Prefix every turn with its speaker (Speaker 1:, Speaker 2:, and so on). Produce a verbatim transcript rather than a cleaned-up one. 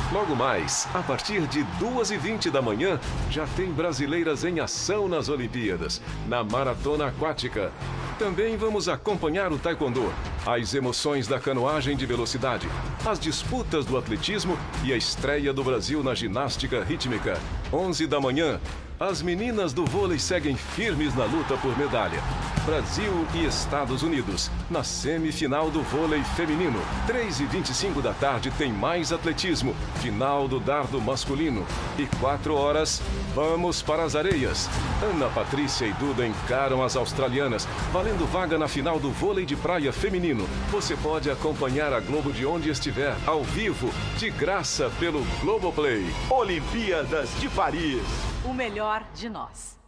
Speaker 1: Logo mais, a partir de duas e vinte da manhã, já tem brasileiras em ação nas Olimpíadas, na maratona aquática. Também vamos acompanhar o taekwondo, as emoções da canoagem de velocidade, as disputas do atletismo e a estreia do Brasil na ginástica rítmica. onze da manhã, as meninas do vôlei seguem firmes na luta por medalha. Brasil e Estados Unidos, na semifinal do vôlei feminino. três e vinte e cinco da tarde tem mais atletismo, final do dardo masculino. E quatro horas, vamos para as areias. Ana Patrícia e Duda encaram as australianas, valendo vaga na final do vôlei de praia feminino. Você pode acompanhar a Globo de onde estiver, ao vivo, de graça pelo Globoplay.
Speaker 2: Olimpíadas de Paris.
Speaker 3: O melhor de nós.